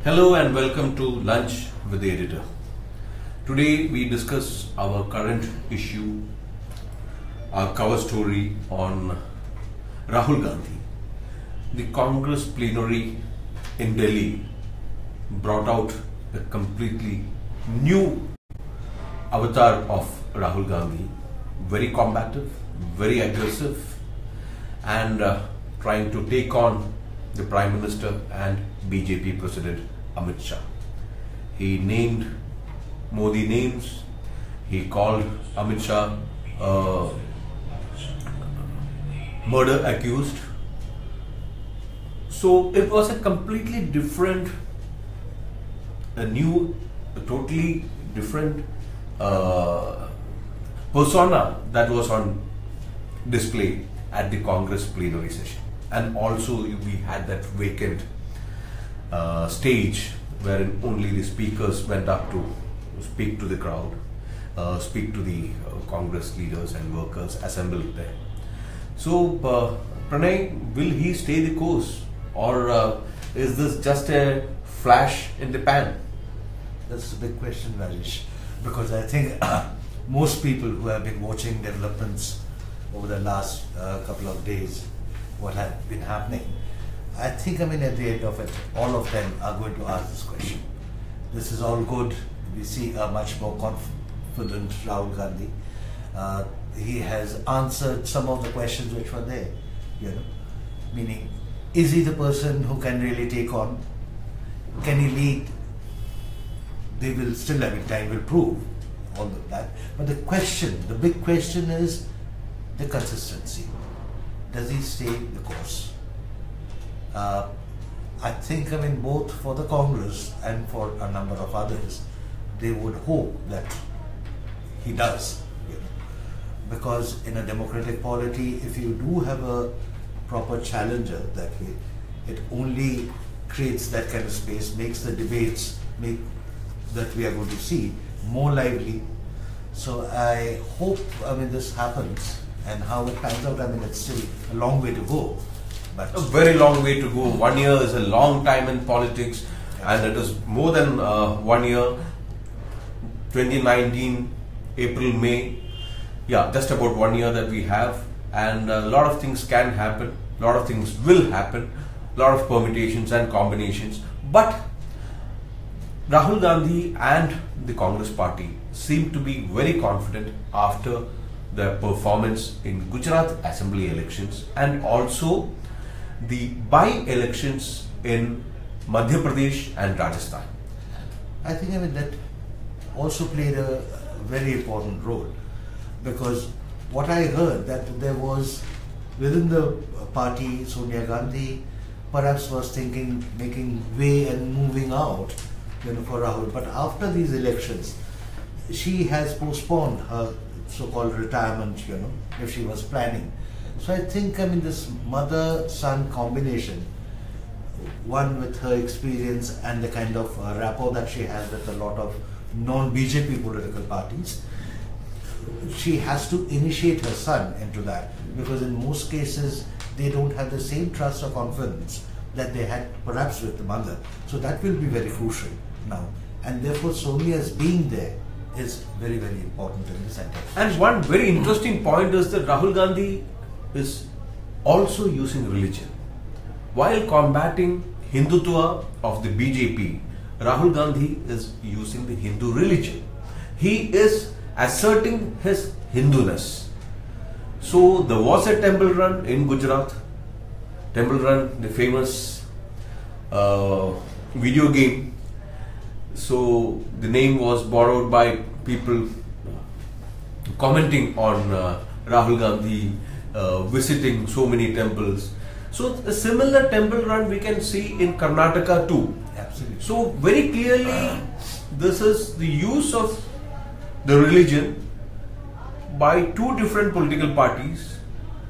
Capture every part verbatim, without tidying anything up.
Hello and welcome to Lunch with the Editor. Today we discuss our current issue, our cover story on Rahul Gandhi. The Congress plenary in Delhi brought out a completely new avatar of Rahul Gandhi, very combative, very aggressive, and uh, trying to take on the Prime Minister and B J P President Amit Shah. He named Modi names, he called Amit Shah uh, murder accused. So it was a completely different, a new, a totally different uh, persona that was on display at the Congress plenary session. And also we had that vacant uh, stage wherein only the speakers went up to speak to the crowd, uh, speak to the uh, Congress leaders and workers assembled there. So uh, Pranay, will he stay the course, or uh, is this just a flash in the pan? That's a big question, Rajesh, because I think uh, most people who have been watching developments over the last uh, couple of days, what have been happening, I think, I mean, at the end of it, all of them are going to ask this question. This is all good. We see a much more confident Rahul Gandhi. Uh, he has answered some of the questions which were there, you know, meaning, is he the person who can really take on? Can he lead? They will still, I mean, time will prove all of that. But the question, the big question is the consistency. Does he stay the course? Uh, I think, I mean, both for the Congress and for a number of others, they would hope that he does. You know, because in a democratic polity, if you do have a proper challenger that way, it only creates that kind of space, makes the debates make that we are going to see more lively. So I hope, I mean, this happens, and how it pans out, I mean, it's still a long way to go. But a very long way to go. One year is a long time in politics, and it is more than uh, one year. twenty nineteen, April, May, yeah, just about one year that we have, and a lot of things can happen, a lot of things will happen, a lot of permutations and combinations. But Rahul Gandhi and the Congress party seem to be very confident after the performance in Gujarat Assembly elections and also the by-elections in Madhya Pradesh and Rajasthan. I think, I mean, that also played a very important role, because what I heard that there was within the party, Sonia Gandhi perhaps was thinking making way and moving out, you know, for Rahul. But after these elections, she has postponed her so-called retirement, you know, if she was planning. So I think, I mean, this mother-son combination, one with her experience and the kind of uh, rapport that she has with a lot of non-B J P political parties, she has to initiate her son into that, because in most cases they don't have the same trust or confidence that they had perhaps with the mother. So that will be very crucial now, and therefore Sonia's being there is very, very important in the center. And one very interesting point is that Rahul Gandhi is also using religion. While combating Hindutva of the B J P, Rahul Gandhi is using the Hindu religion. He is asserting his Hinduness. So there was a temple run in Gujarat. Temple Run, the famous uh, video game. So the name was borrowed by people commenting on uh, Rahul Gandhi uh, visiting so many temples. So a similar temple run we can see in Karnataka too. Absolutely. So very clearly this is the use of the religion by two different political parties,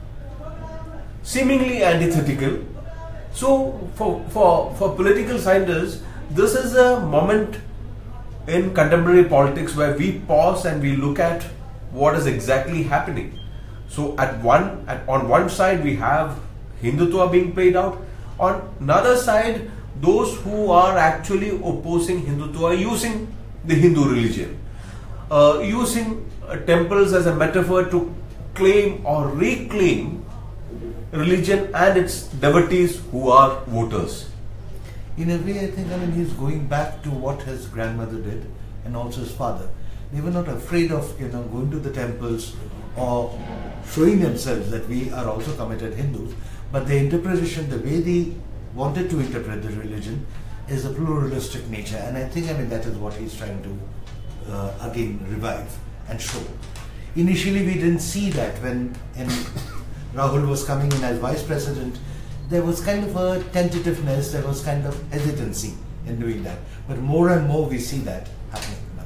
seemingly antithetical. So for, for, for political scientists, this is a moment in contemporary politics where we pause and we look at what is exactly happening. So at one, at, on one side we have Hindutva being played out, on another side those who are actually opposing Hindutva using the Hindu religion, uh, using uh, temples as a metaphor to claim or reclaim religion and its devotees who are voters. In a way, I think, I mean, he's going back to what his grandmother did and also his father. They were not afraid of, you know, going to the temples or showing themselves that we are also committed Hindus, but the interpretation, the way they wanted to interpret the religion is a pluralistic nature, and I think, I mean, that is what he's trying to uh, again revive and show. Initially, we didn't see that when in Rahul was coming in as vice president. There was kind of a tentativeness, there was kind of hesitancy in doing that. But more and more we see that happening now.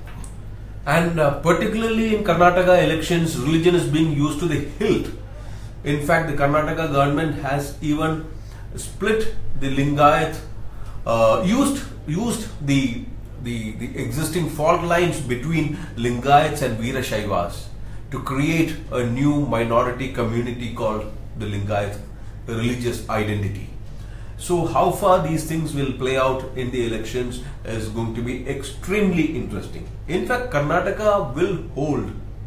And uh, particularly in Karnataka elections, religion is being used to the hilt. In fact, the Karnataka government has even split the Lingayat, uh, used used the, the, the existing fault lines between Lingayats and Veerashaivas to create a new minority community called the Lingayat religious identity. So how far these things will play out in the elections is going to be extremely interesting. In fact, Karnataka will hold.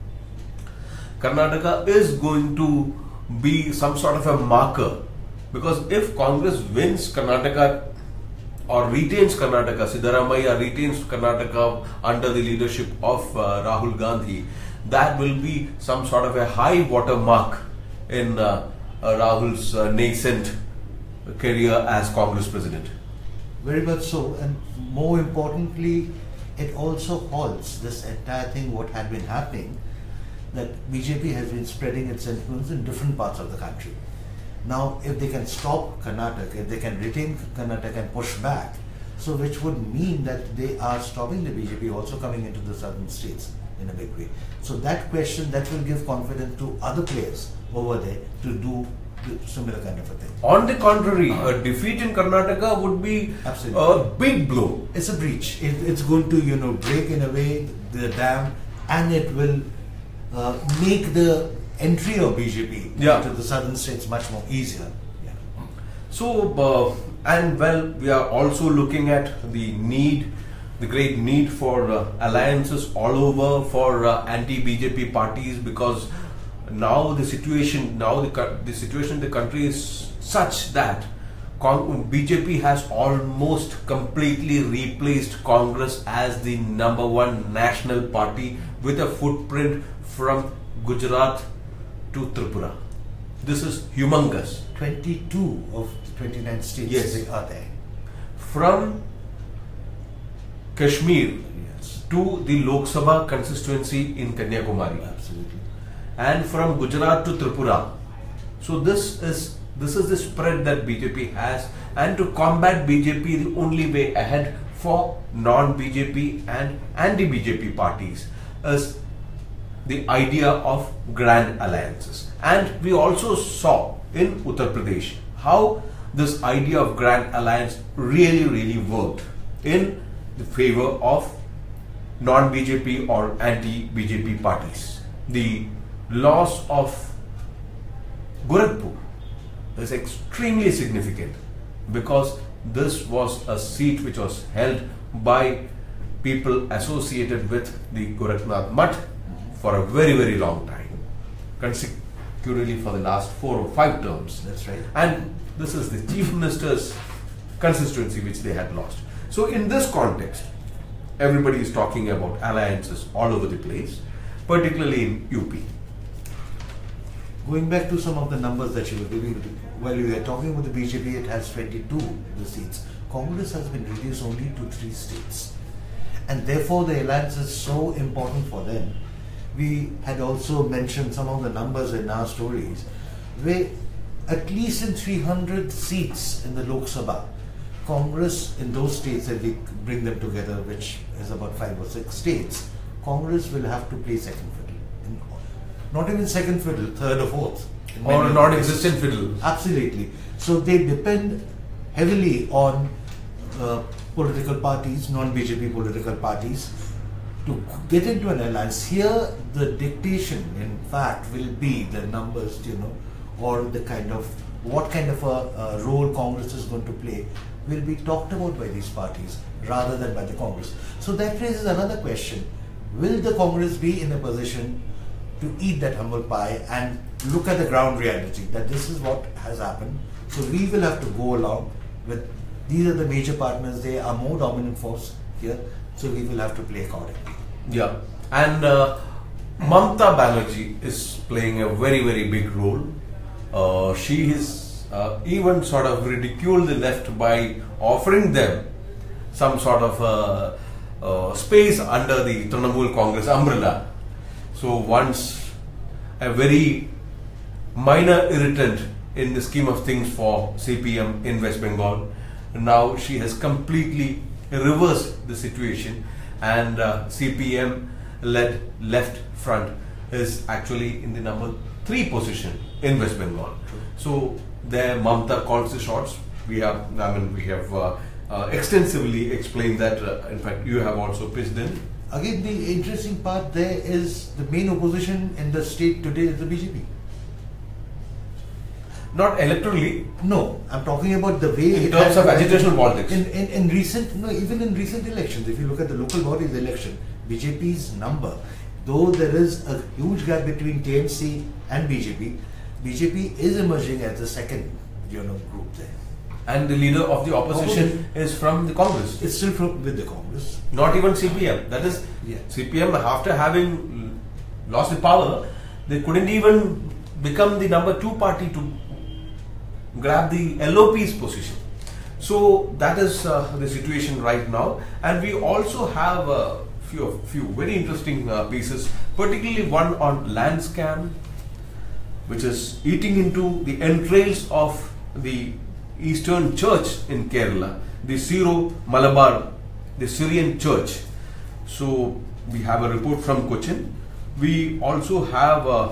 Karnataka is going to be some sort of a marker, because if Congress wins Karnataka or retains Karnataka, Siddaramaiah retains Karnataka under the leadership of uh, Rahul Gandhi, that will be some sort of a high water mark in uh, uh, Rahul's uh, nascent career as Congress president. Very much so, and more importantly, it also halts this entire thing, what had been happening, that B J P has been spreading its influence in different parts of the country. Now, if they can stop Karnataka, if they can retain Karnataka and push back, so which would mean that they are stopping the B J P also coming into the southern states in a big way. So that question, that will give confidence to other players over there to do similar kind of a thing. On the contrary, a defeat in Karnataka would be Absolutely. a big blow. It's a breach. It, it's going to, you know, break in a way the dam, and it will uh, make the entry of B J P Yeah. into the southern states much more easier. Yeah. So, uh, and well, we are also looking at the need, the great need for uh, alliances all over for uh, anti-B J P parties, because now the situation, now the, co- the situation in the country is such that Con- B J P has almost completely replaced Congress as the number one national party with a footprint from Gujarat to Tripura. This is humongous. twenty-two of the twenty-nine states Yes. are there. From Kashmir Yes. to the Lok Sabha constituency in Kanyakumari, Absolutely. and from Gujarat to Tripura. So this is this is the spread that B J P has, and to combat B J P, the only way ahead for non-B J P and anti-B J P parties is the idea of grand alliances. And we also saw in Uttar Pradesh how this idea of grand alliance really, really worked in the favor of non-B J P or anti-B J P parties. The loss of Gorakhpur is extremely significant, because this was a seat which was held by people associated with the Gorakhnath Mutt for a very, very long time, consecutively for the last four or five terms. That's right. And this is the chief minister's constituency which they had lost. So in this context, everybody is talking about alliances all over the place, particularly in U P. Going back to some of the numbers that you were giving, while you were talking about the B J P, it has twenty-two the seats. Congress has been reduced only to three states, and therefore the alliance is so important for them. We had also mentioned some of the numbers in our stories, where at least in three hundred seats in the Lok Sabha, Congress in those states, if we bring them together, which is about five or six states, Congress will have to play second fiddle. In, not even second fiddle, third or fourth. in Or many a of non-existent the fiddle. cases. Absolutely. So they depend heavily on uh, political parties, non-B J P political parties, to get into an alliance. Here, the dictation, in fact, will be the numbers, you know, or the kind of what kind of a, a role Congress is going to play will be talked about by these parties rather than by the Congress. So that raises another question. Will the Congress be in a position to eat that humble pie and look at the ground reality that this is what has happened? So we will have to go along with, these are the major partners, they are more dominant force here, so we will have to play accordingly. Yeah, and uh, Mamata Banerjee is playing a very, very big role. Uh, she is uh, even sort of ridiculed the left by offering them some sort of uh, uh, space under the Trinamool Congress umbrella. So once a very minor irritant in the scheme of things for C P M in West Bengal, now she has completely reversed the situation, and uh, C P M led left front is actually in the number three position in West Bengal. So there Mamata calls the shots. We have, I mean, we have uh, uh, extensively explained that. Uh, in fact, you have also pitched in. Again, the interesting part there is the main opposition in the state today is the B J P. Not electorally. No, I'm talking about the way in it terms has of agitational politics. In, in, in recent, no, even in recent elections, if you look at the local bodies election, B J P's number, though there is a huge gap between T M C and B J P, B J P is emerging as the second, you know, group there. And the leader of the opposition oh, is from the Congress. It's still from with the Congress. Not even C P M. That is, yeah. C P M, after having lost the power, they couldn't even become the number two party to grab the L O P's position. So that is uh, the situation right now. And we also have a few, few very interesting uh, pieces, particularly one on land scam, which is eating into the entrails of the Eastern Church in Kerala, the Syro Malabar, the Syrian Church. So we have a report from Cochin. We also have a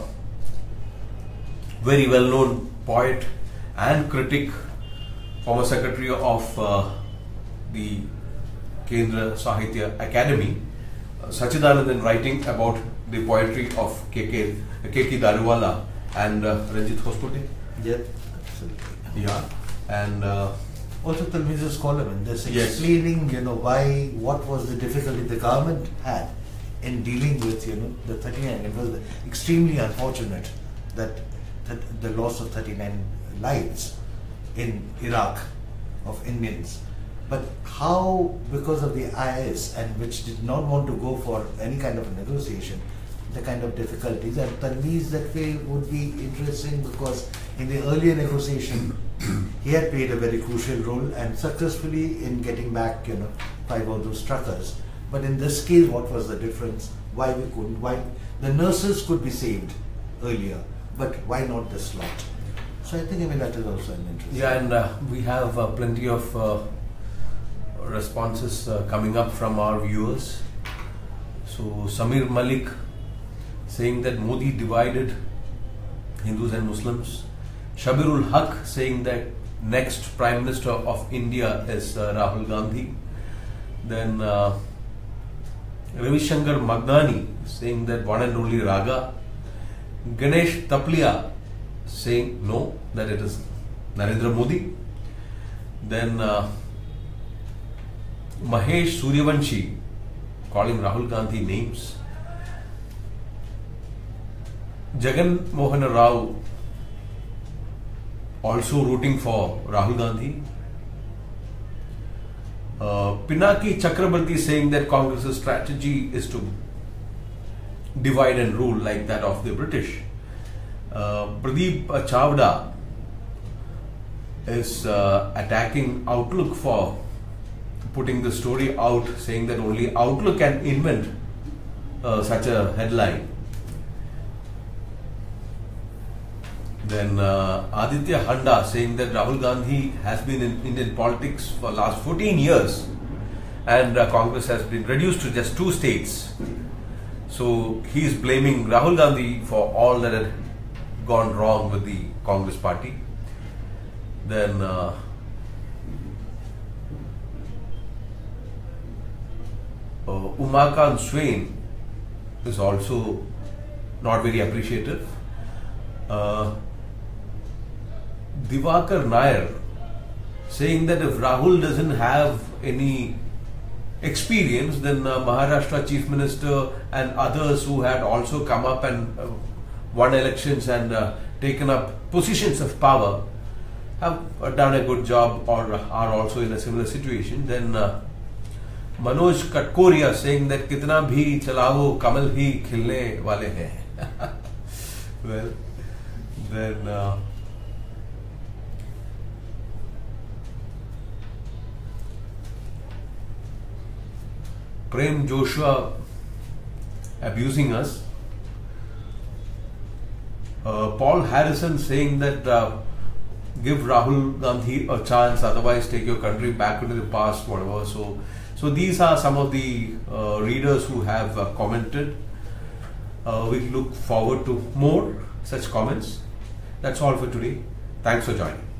very well known poet and critic, former secretary of uh, the Kendra Sahitya Academy, uh, Sachidanandan, writing about the poetry of K K Daruwala and uh, Ranjit Hoskote. Yep, absolutely. Yeah, and uh, also Talmiza's column in this yes. explaining, you know, why, what was the difficulty the government had in dealing with, you know, the thirty-nine. It was extremely unfortunate that, that the loss of thirty-nine lives in Iraq of Indians, but how, because of the I S, and which did not want to go for any kind of a negotiation, the kind of difficulties, and Talmiz that way would be interesting because in the earlier negotiation he had played a very crucial role and successfully in getting back, you know, five of those truckers. But in this case, what was the difference? Why we couldn't? Why the nurses could be saved earlier, but why not this lot? So I think, I mean, that is also an interesting. Yeah, and uh, we have uh, plenty of uh, responses uh, coming up from our viewers. So Samir Malik saying that Modi divided Hindus and Muslims. Shabirul Haq saying that next Prime Minister of India is uh, Rahul Gandhi. Then uh, Ravi Shankar Magnani saying that one and only Raga. Ganesh Taplia saying no, that it is Narendra Modi. Then uh, Mahesh Suryavanshi calling Rahul Gandhi names. Jagan Mohan Rao also rooting for Rahul Gandhi. Uh, Pinaki Chakrabarti saying that Congress's strategy is to divide and rule like that of the British. Uh, Pradeep Chavda is uh, attacking Outlook for putting the story out, saying that only Outlook can invent uh, such a headline. Then uh, Aditya Handa saying that Rahul Gandhi has been in Indian politics for the last fourteen years and uh, Congress has been reduced to just two states. So he is blaming Rahul Gandhi for all that had gone wrong with the Congress party. Then uh, uh, Umakant Swain is also not very appreciative. Uh, Divakar Nair saying that if Rahul doesn't have any experience, then uh, Maharashtra Chief Minister and others who had also come up and uh, won elections and uh, taken up positions of power have uh, done a good job or are also in a similar situation. Then uh, Manoj Katkoria saying that kitna bhi chalao kamal hi khilne wale hain. Well, then uh, Prem Joshua abusing us. Uh, Paul Harrison saying that uh, give Rahul Gandhi a chance, otherwise take your country back into the past, whatever. So, so these are some of the uh, readers who have uh, commented. Uh, we look forward to more such comments. That's all for today. Thanks for joining.